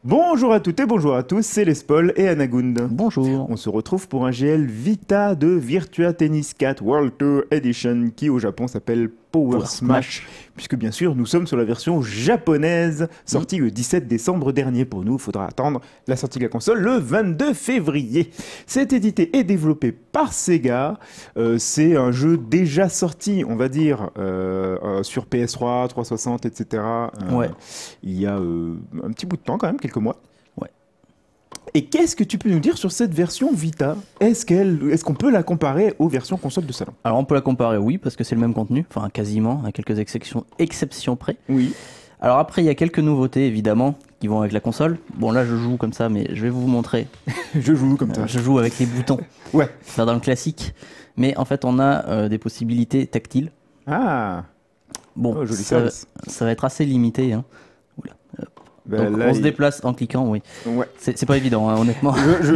Bonjour à toutes et bonjour à tous, c'est Lespol et Anagund. Bonjour. On se retrouve pour un GL Vita de Virtua Tennis 4 World Tour Edition qui au Japon s'appelle Power Smash, puisque bien sûr nous sommes sur la version japonaise sortie le 17 décembre dernier. Pour nous, il faudra attendre la sortie de la console le 22 février. C'est édité et développé par Sega. C'est un jeu déjà sorti, on va dire, sur PS3, 360, etc. Ouais. Il y a un petit bout de temps quand même, quelques mois. Ouais. Et qu'est-ce que tu peux nous dire sur cette version Vita? Est-ce qu'on peut la comparer aux versions console de salon? Alors on peut la comparer, oui, parce que c'est le même contenu, enfin quasiment, à quelques exceptions près. Oui. Alors après, il y a quelques nouveautés, évidemment, qui vont avec la console. Bon, là, je joue comme ça, mais je vais vous montrer. Je joue comme ça. Je joue avec les boutons. Ouais. Faire dans le classique. Mais en fait, on a des possibilités tactiles. Ah. Bon, Oh, joli service. ça va être assez limité. Hein. Oula. Ben Donc, là, on se déplace en cliquant, oui. Ouais. C'est pas évident, hein, honnêtement.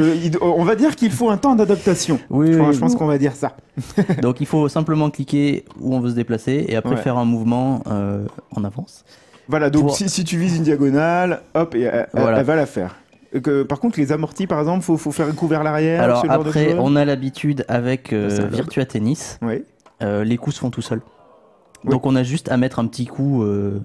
On va dire qu'il faut un temps d'adaptation. Oui, Je pense qu'on va dire ça. Donc il faut simplement cliquer où on veut se déplacer et après faire un mouvement en avance. Voilà, donc si tu vises une diagonale, hop, et voilà. elle va la faire. Par contre, les amortis, par exemple, faut faire un coup vers l'arrière. Alors ce genre après, de on a l'habitude avec Virtua Tennis, oui. Les coups se font tout seuls. Oui. Donc on a juste à mettre un petit coup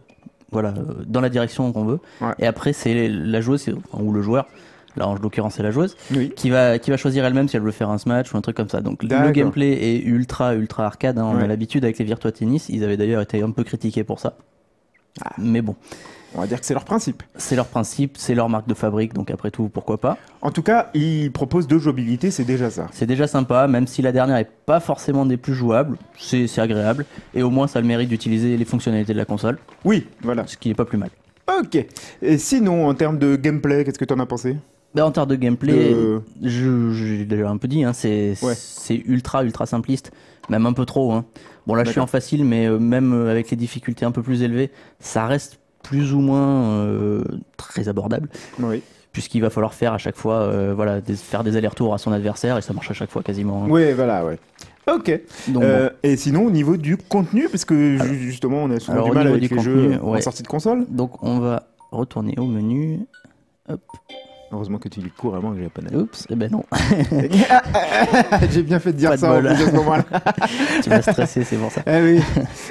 dans la direction qu'on veut. Ouais. Et après, c'est la joueuse, ou le joueur, là en l'occurrence c'est la joueuse, qui va choisir elle-même si elle veut faire un smash ou un truc comme ça. Donc le gameplay est ultra arcade, hein. On a l'habitude avec les Virtua Tennis, ils avaient d'ailleurs été un peu critiqués pour ça. Mais bon. On va dire que c'est leur principe. C'est leur principe, c'est leur marque de fabrique, donc après tout, pourquoi pas. En tout cas, ils proposent deux jouabilités, c'est déjà ça. C'est déjà sympa, même si la dernière est pas forcément des plus jouables, c'est agréable. Et au moins, ça a le mérite d'utiliser les fonctionnalités de la console. Oui, voilà. Ce qui n'est pas plus mal. Ok. Et sinon, en termes de gameplay, qu'est-ce que tu en as pensé? En termes de gameplay, j'ai déjà un peu dit, hein, c'est ultra simpliste, même un peu trop. Hein. Bon, là, je suis en facile, mais même avec les difficultés un peu plus élevées, ça reste plus ou moins très abordable. Oui. Puisqu'il va falloir faire à chaque fois, faire des allers-retours à son adversaire, et ça marche à chaque fois quasiment. Hein. Oui, voilà, ouais. Ok. Donc, et sinon, au niveau du contenu, parce que justement, on a souvent du mal avec les jeux en sortie de console. Donc, on va retourner au menu. Hop. Heureusement que tu lis couramment que j'ai pas. Oups, eh ben non. J'ai bien fait de dire ça en plus à ce moment-là. Tu m'as stressé, c'est pour ça. Ah oui.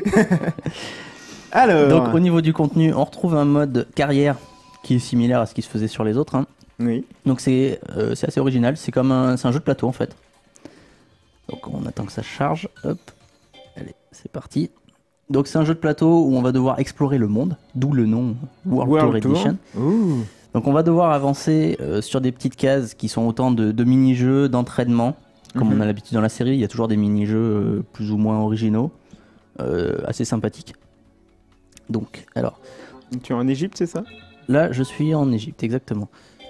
Alors. Donc au niveau du contenu, on retrouve un mode carrière qui est similaire à ce qui se faisait sur les autres. Hein. Oui. Donc c'est assez original. C'est comme c'est un jeu de plateau en fait. Donc on attend que ça charge. Hop. Allez, c'est parti. Donc c'est un jeu de plateau où on va devoir explorer le monde, d'où le nom World Tour Edition. Ouh. Donc on va devoir avancer sur des petites cases qui sont autant de mini-jeux, d'entraînement. Comme on a l'habitude dans la série, il y a toujours des mini-jeux plus ou moins originaux, assez sympathiques. Donc, alors... Tu es en Égypte, c'est ça? Là, je suis en Égypte, exactement.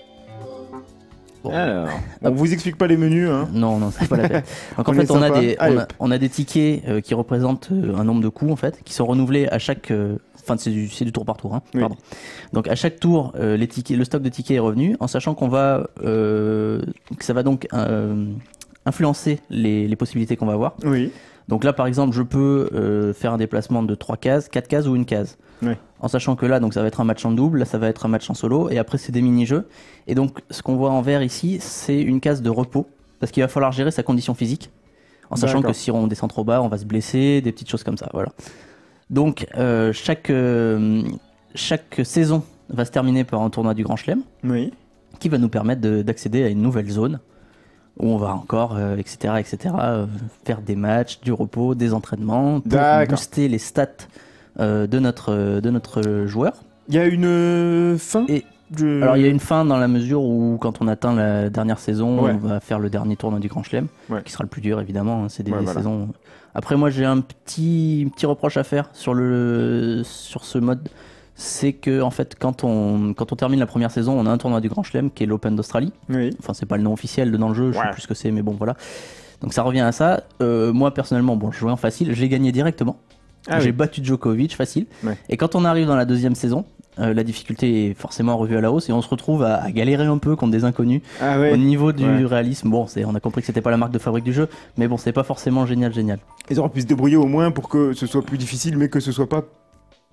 Bon. Alors, on vous explique pas les menus, hein? Non, c'est pas la peine. Donc en fait, on a des tickets qui représentent un nombre de coups, en fait, qui sont renouvelés à chaque... Enfin, c'est du tour par tour, hein. Oui. Pardon. Donc à chaque tour, le stock de tickets est revenu, en sachant qu'on va... que ça va donc influencer les possibilités qu'on va avoir. Oui. Donc là, par exemple, je peux faire un déplacement de 3 cases, 4 cases ou une case. Oui. En sachant que là, donc, ça va être un match en double, là, ça va être un match en solo, et après, c'est des mini-jeux. Et donc, ce qu'on voit en vert ici, c'est une case de repos, parce qu'il va falloir gérer sa condition physique, en sachant que si on descend trop bas, on va se blesser, des petites choses comme ça, voilà. Donc, chaque saison va se terminer par un tournoi du Grand Chelem, qui va nous permettre d'accéder à une nouvelle zone, où on va encore, etc., faire des matchs, du repos, des entraînements, pour booster les stats de notre joueur. Il y a une fin Alors il y a une fin dans la mesure où quand on atteint la dernière saison, on va faire le dernier tournoi du Grand Chelem, qui sera le plus dur évidemment, hein, c'est des saisons... Après moi j'ai un petit reproche à faire sur ce mode, c'est que en fait quand on termine la première saison, on a un tournoi du Grand Chelem qui est l'Open d'Australie. Oui. Enfin c'est pas le nom officiel dans le jeu, je sais plus ce que c'est, mais bon voilà. Donc ça revient à ça. Moi personnellement, bon, je jouais en facile, j'ai gagné directement. J'ai battu Djokovic facile. Et quand on arrive dans la deuxième saison, la difficulté est forcément revue à la hausse et on se retrouve à galérer un peu contre des inconnus. Au niveau du réalisme, bon, on a compris que c'était pas la marque de fabrique du jeu, mais bon, c'est pas forcément génial. Ils auraient pu se débrouiller au moins pour que ce soit plus difficile, mais que ce soit pas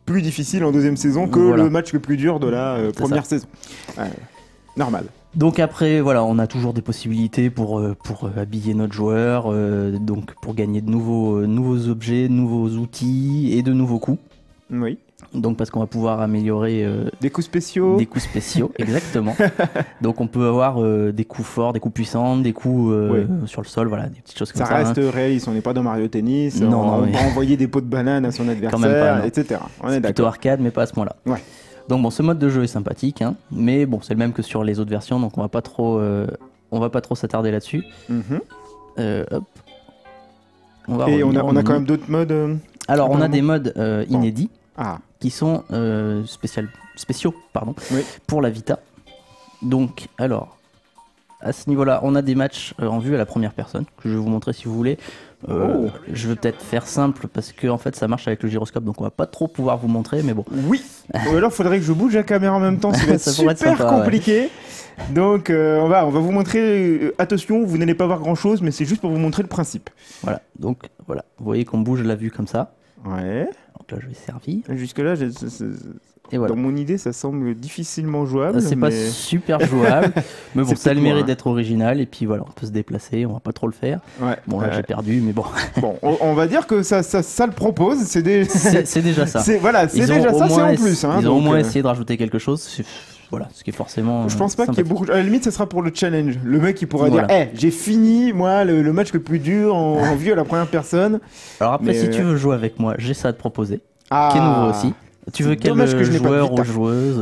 plus difficile en deuxième saison que le match le plus dur de la première saison. Normal. Donc après, voilà, on a toujours des possibilités pour habiller notre joueur, donc pour gagner de nouveaux objets, de nouveaux outils et de nouveaux coups. Oui. Donc parce qu'on va pouvoir améliorer des coups spéciaux. Des coups spéciaux, exactement. Donc on peut avoir des coups forts, des coups puissants, des coups sur le sol, voilà, des petites choses comme ça. Ça reste réaliste, on n'est pas dans Mario Tennis, on va envoyer des pots de banane à son adversaire, etc. On est plutôt arcade, mais pas à ce point-là. Ouais. Donc bon, ce mode de jeu est sympathique, hein, mais bon, c'est le même que sur les autres versions, donc on va pas trop s'attarder là-dessus. Hop. On a quand même d'autres modes. Alors on a des modes inédits. Ah. Qui sont spéciaux pour la Vita. Donc, alors, à ce niveau-là, on a des matchs en vue à la première personne, que je vais vous montrer si vous voulez. Je vais peut-être faire simple, parce que en fait, ça marche avec le gyroscope, donc on va pas trop pouvoir vous montrer, mais bon. Oui. Ou alors, il faudrait que je bouge la caméra en même temps, ça va être super sympa, compliqué. Ouais. Donc, on va vous montrer. Attention, vous n'allez pas voir grand-chose, mais c'est juste pour vous montrer le principe. Voilà, donc voilà, vous voyez qu'on bouge la vue comme ça. Ouais. Donc là, je vais servir. Jusque-là, voilà. Dans mon idée, ça semble difficilement jouable. C'est pas super jouable, mais bon, ça a le mérite d'être original. Et puis voilà, on peut se déplacer, on va pas trop le faire. Ouais. Bon, là, j'ai perdu, mais bon. Bon, on va dire que ça le propose. C'est déjà ça. C'est déjà ça, c'est en plus. Hein, ils ont au moins essayé de rajouter quelque chose. Voilà, ce qui est forcément. Je pense pas qu'il y ait beaucoup. À la limite, ça sera pour le challenge. Le mec, il pourra dire j'ai fini, moi, le match le plus dur en vue à la première personne. Alors après, si tu veux jouer avec moi, j'ai ça à te proposer. Qui est nouveau aussi. Tu veux quel joueur ou joueuse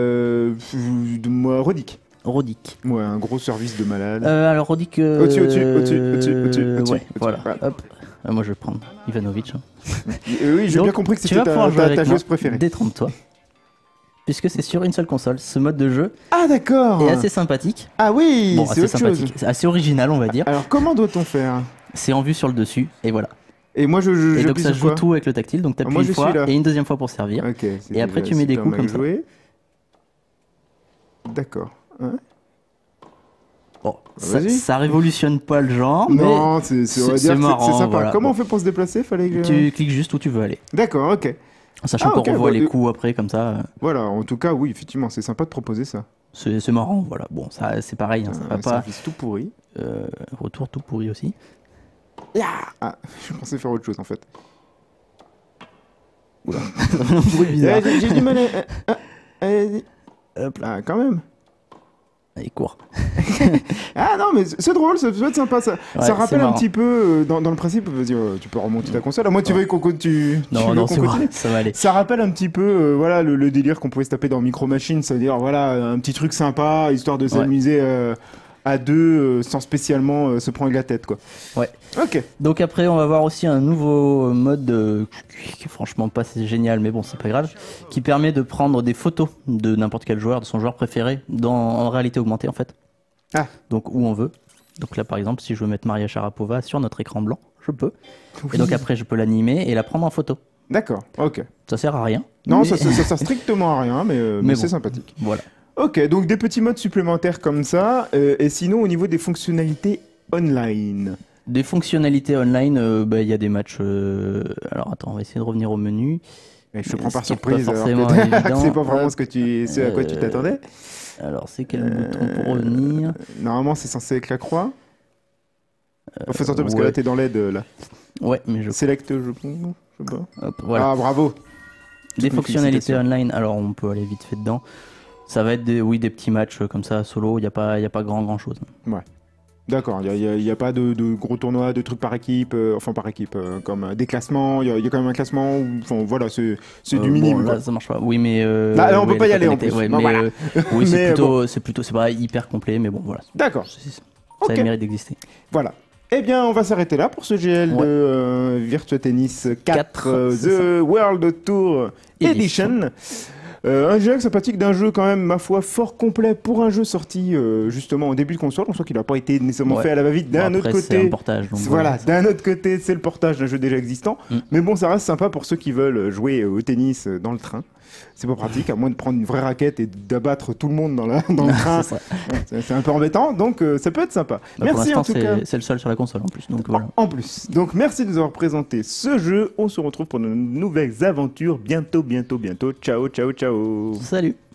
Moi, Rodic. Ouais, un gros service de malade. Alors, Rodic. Au-dessus. Ouais, voilà. Hop. Moi, je vais prendre Ivanovic. Oui, j'ai bien compris que c'était ta joueuse préférée. Détrompe-toi. Puisque c'est sur une seule console, ce mode de jeu d'accord. est assez sympathique. Ah oui, bon, c'est sympathique, c'est assez original, on va dire. Alors comment doit-on faire? C'est en vue sur le dessus, et voilà. Et moi et donc ça joue tout avec le tactile, donc t'appuies une fois et une deuxième fois pour servir. Okay, et après tu mets des coups comme ça. D'accord. Hein, bon, ça révolutionne pas le genre, non, mais c'est marrant. C'est sympa. Voilà. Comment on fait pour se déplacer? Tu cliques juste où tu veux aller. D'accord, ok. Sachant qu'on revoit les coups après comme ça. Voilà, en tout cas, oui, effectivement, c'est sympa de proposer ça. C'est marrant, voilà. Bon, ça c'est pareil, hein, ça va pas. Service tout pourri. Retour tout pourri aussi. Ah, je pensais faire autre chose en fait. Oula, ça fait un bruit bizarre. J'ai du mal à... Hop là, quand même. Allez, cours. Ah non, mais c'est drôle, ça peut être sympa. Ça rappelle un petit peu, dans le principe, vas-y, tu peux remonter ta console. À moi, tu veux qu'on continue? Non, c'est bon, ça va aller. Ça rappelle un petit peu voilà, le délire qu'on pouvait se taper dans Micro Machines, c'est-à-dire voilà, un petit truc sympa, histoire de s'amuser à deux sans spécialement se prendre la tête, quoi. Ouais. Ok. Donc après, on va voir aussi un nouveau mode qui est franchement pas génial, mais bon, c'est pas grave, qui permet de prendre des photos de n'importe quel joueur, de son joueur préféré, en réalité augmentée en fait. Ah. Donc où on veut. Donc là, par exemple, si je veux mettre Maria Sharapova sur notre écran blanc, je peux. Oui. Et donc après, je peux l'animer et la prendre en photo. D'accord. Ok. Ça sert à rien. Non, mais... ça sert strictement à rien, mais bon, c'est sympathique. Voilà. Ok, donc des petits modes supplémentaires comme ça. Et sinon, au niveau des fonctionnalités online. Des fonctionnalités online, il y a des matchs. Alors attends, on va essayer de revenir au menu. Et je te prends par surprise. Pas forcément évident. C'est pas vraiment ce à quoi tu t'attendais. Alors c'est quel bouton pour revenir? Normalement, c'est censé être la croix. Fais sortir parce que là, t'es dans l'aide. Là. Ouais, mais je. Select, je sais pas. Hop, voilà. Ah, bravo. Des fonctionnalités online. Alors on peut aller vite fait dedans. Ça va être des petits matchs comme ça, solo, il n'y a pas grand chose. Ouais. D'accord, il n'y a pas de gros tournois, de trucs par équipe, comme des classements, il y a quand même un classement, voilà, c'est du minimum. Là, ça marche pas, oui, mais... là, on peut pas y aller en plus. Ouais, non, mais, voilà. oui, c'est pas hyper complet, mais bon, voilà. D'accord. Ça a le mérite d'exister. Voilà. Eh bien, on va s'arrêter là pour ce GL de Virtua Tennis 4 The World Tour Edition. Un générique sympathique d'un jeu quand même, ma foi, fort complet pour un jeu sorti justement au début de console. On sent qu'il n'a pas été nécessairement fait à la va-vite. D'un autre côté, c'est un portage. Voilà, d'un autre côté, c'est le portage d'un jeu déjà existant. Mais bon, ça reste sympa pour ceux qui veulent jouer au tennis dans le train. C'est pas pratique, à moins de prendre une vraie raquette et d'abattre tout le monde dans le train. C'est un peu embêtant, donc ça peut être sympa. Merci en tout cas. C'est le seul sur la console en plus. Donc, voilà. En plus. Donc merci de nous avoir présenté ce jeu. On se retrouve pour de nouvelles aventures bientôt. Ciao, ciao, ciao. Salut.